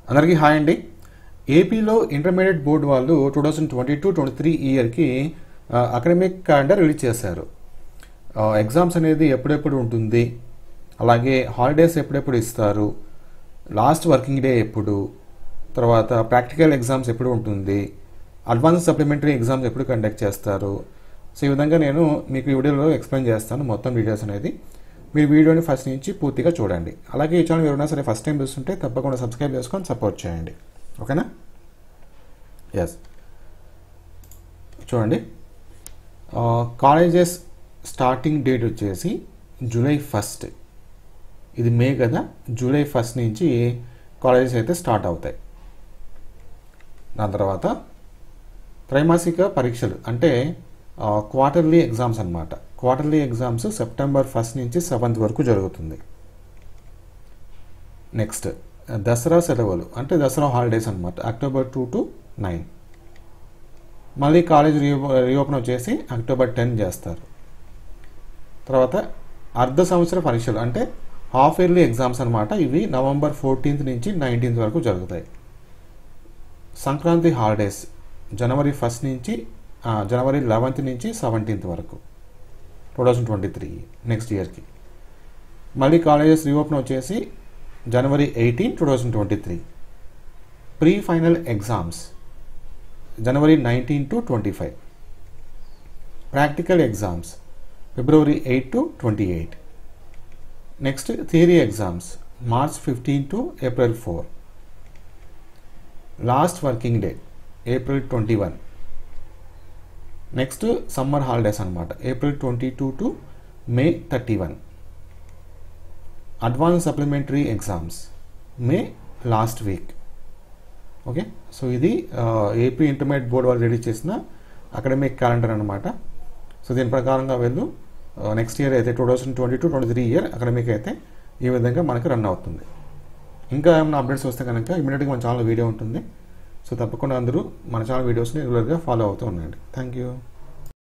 అందరికీ హాయ్ అండి. ఏపీలో ఇంటర్మీడియట్ బోర్డు వాళ్ళు 2022-23 ఇయర్కి అకాడమిక్ క్యాలెండర్ రిలీజ్ చేశారు. ఎగ్జామ్స్ అనేది ఎప్పుడెప్పుడు ఉంటుంది, అలాగే హాలిడేస్ ఎప్పుడెప్పుడు ఇస్తారు, లాస్ట్ వర్కింగ్ డే ఎప్పుడు, తర్వాత ప్రాక్టికల్ ఎగ్జామ్స్ ఎప్పుడు ఉంటుంది, అడ్వాన్స్ సప్లిమెంటరీ ఎగ్జామ్స్ ఎప్పుడు కండక్ట్ చేస్తారు. సో ఈ విధంగా నేను మీకు ఈ వీడియోలో ఎక్స్ప్లెయిన్ చేస్తాను మొత్తం డీటెయిల్స్ అనేది. మీరు వీడియోని ఫస్ట్ నుంచి పూర్తిగా చూడండి. అలాగే ఈ ఛానల్ ఎవరైనా సరే ఫస్ట్ టైం చూస్తుంటే తప్పకుండా సబ్స్క్రైబ్ చేసుకొని సపోర్ట్ చేయండి. ఓకేనా? ఎస్, చూడండి. కాలేజెస్ స్టార్టింగ్ డేట్ వచ్చేసి జూలై 1. ఇది మే కదా, జూలై 1 నుంచి కాలేజెస్ అయితే స్టార్ట్ అవుతాయి. దాని తర్వాత త్రైమాసిక పరీక్షలు అంటే క్వార్టర్లీ ఎగ్జామ్స్ అన్నమాట. క్వార్టర్లీ ఎగ్జామ్స్ సెప్టెంబర్ 1 నుంచి 7 వరకు జరుగుతుంది. నెక్స్ట్ దసరా సెలవులు అంటే దసరా హాలిడేస్ అన్నమాట, అక్టోబర్ 2 to 9. మళ్ళీ కాలేజ్ రీఓపెన్ వచ్చేసి అక్టోబర్ 10 చేస్తారు. తర్వాత అర్ధ సంవత్సర పరీక్షలు అంటే హాఫ్ ఇయర్లీ ఎగ్జామ్స్ అన్నమాట. ఇవి నవంబర్ 14 నుంచి 19 వరకు జరుగుతాయి. సంక్రాంతి హాలిడేస్ జనవరి 1 నుంచి జనవరి 11 నుంచి 17 వరకు 2023 నెక్స్ట్ ఇయర్కి. మళ్ళీ కాలేజెస్ రీఓపెన్ వచ్చేసి జనవరి 18, 2023. ప్రీ ఫైనల్ ఎగ్జామ్స్ జనవరి 19 to 25. ప్రాక్టికల్ ఎగ్జామ్స్ ఫిబ్రవరి 8 to 28. Next theory exams March 15 to April 4. Last working day April 21. Next summer holidays అనమాట, April 22 to May 31. Advance supplementary exams May last week. Okay, so ఇది AP intermediate board వాళ్ళు ready చేసిన academic calendar అనమాట. So దీని ప్రకారంగా వెళ్ళు next year అయితే 2022-23 year academic అయితే ఈ విధంగా మనకి రన్ అవుతుంది. ఇంకా ఏమైనా అప్డేట్స్ వస్తే కనుక ఇమీడియట్గా మన ఛానల్ వీడియో ఉంటుంది. సో తప్పకుండా అందరూ మన ఛానల్ వీడియోస్ని రెగ్యులర్గా ఫాలో అవుతూ ఉండండి. Thank you.